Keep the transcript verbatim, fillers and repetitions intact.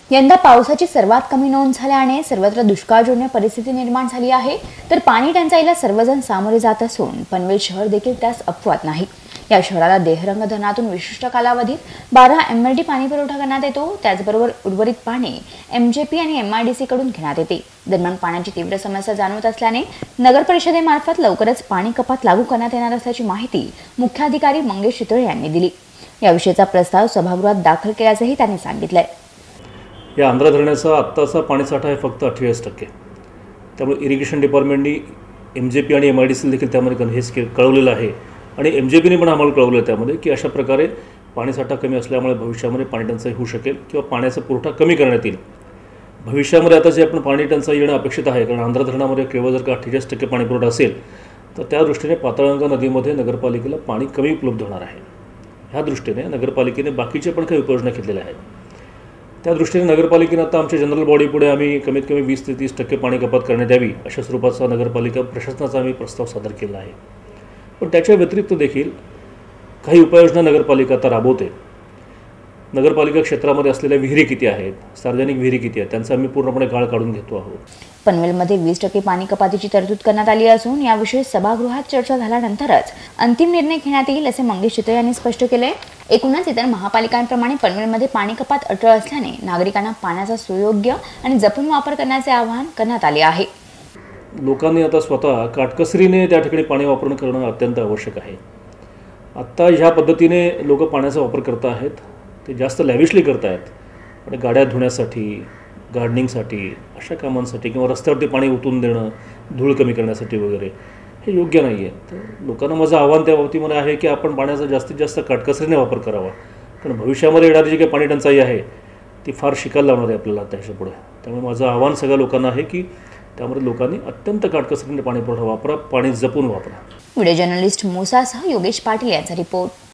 यंदा पावसाची सर्वात कमी नोंद झाल्याने सर्वत्र दुष्काळजन्य परिस्थिती निर्माण झाली आहे। तर पाणी टंचाईला सर्वजण सामोरे जात असून पनवेल शहर देखील त्यास अपवाद नाही। या शहराला देहरंग धरणातून विशिष्ट कालावधीत बारा एमएलडी पाणी पुरवठा करण्यात येतो। त्याचबरोबर उर्वरित पाणी एमजेपी आणि एमआयडीसी कडून घेण्यात येते। दरम्यान पाण्याची तीव्र समस्या जाणवत असल्याने नगर परिषदेमार्फत लवकरच पाणी कपात लागू करण्यात येणार असल्याची माहिती मुख्याधिकारी मंगेश चितळे यांनी दिली। याविषयीचा प्रस्ताव सभागृहात दाखल केल्याचंही त्यांनी सांगितलंय। या आंध्र धरणाचा आत्ताचा पाणीसाठा आहे फक्त अठ्ठेचाळीस टक्के। त्यामुळे इरिगेशन डिपार्टमेंटनी एमजेपी आणि एमआयडीसी देखील त्यामध्ये हेच कळवलेलं आहे आणि एमजेपीने पण आम्हाला कळवलं आहे त्यामध्ये की अशा प्रकारे पाणीसाठा कमी असल्यामुळे भविष्यामध्ये पाणी टंचाई होऊ शकेल किंवा पाण्याचा पुरवठा कमी करण्यात येईल। भविष्यामध्ये आता जे आपण पाणी टंचाई येणं अपेक्षित आहे, कारण आंध्र धरणामध्ये केवळ जर का अठ्ठेचाळीस टक्के पाणी पुरवठा असेल तर त्या दृष्टीने पाताळगंगा नदीमध्ये नगरपालिकेला पाणी कमी उपलब्ध होणार आहे। ह्या दृष्टीने नगरपालिकेने बाकीचे पण काही उपाययोजना केलेल्या आहेत। त्या दृष्टीने नगरपालिकेने आता आमच्या जनरल बॉडी पुढे आम्ही कमीत कमी वीस ते तीस टक्के पाणी कपात करण्यात यावी अशा स्वरूपाचा नगरपालिका प्रशासनाचा आम्ही प्रस्ताव सादर केला आहे। पण त्याच्या व्यतिरिक्त देखील काही उपाययोजना नगरपालिका आता राबवते। नगरपालिका क्षेत्रामध्ये असलेल्या विहिरी किती आहेत, सार्वजनिक विहिरी किती आहेत, त्यांचा आम्ही पूर्णपणे गाळ काढून घेतो आहोत। पनवेलमध्ये वीस टक्के पाणी कपातीची तरतूद करण्यात आली असून याविषयी सभागृहात चर्चा झाल्यानंतरच अंतिम निर्णय घेण्यात येईल असे मंगेश चितळे यांनी स्पष्ट केले। एकूणच इतर महापालिकांप्रमाणे पनवेलमध्ये पाणी कपात अटळ असल्याने नागरिकांना पाण्याचा सुयोग्य आणि जपून वापर करण्याचे आवाहन करण्यात आले आहे। लोकांनी आता स्वतः काटकसरीने त्या ठिकाणी पाणी वापरणं करणं अत्यंत आवश्यक आहे। आत्ता ह्या पद्धतीने लोक पाण्याचा वापर करत आहेत, ते जास्त लॅविशली करत आहेत आणि गाड्या धुण्यासाठी, गार्डनिंगसाठी, अशा कामांसाठी किंवा रस्त्यावरती पाणी ओतून देणं, धूळ कमी करण्यासाठी वगैरे हे योग्य नाही आहे। तर लोकांना माझं आव्हान त्या बाबतीमध्ये आहे की आपण पाण्याचा जास्तीत जास्त काटकसरीने वापर करावा, कारण भविष्यामध्ये येणारी जी काही पाणी टंचाई आहे ती फार शिकायला लावणार आहे आपल्याला त्याच्या पुढे। त्यामुळे माझं आव्हान सगळ्या लोकांना आहे की त्यामुळे लोकांनी अत्यंत काटकसरीने पाणी पुरवठा वापरा, पाणी जपून वापरा। व्हिडिओ जर्नलिस्ट मुसासह योगेश पाटील यांचा रिपोर्ट।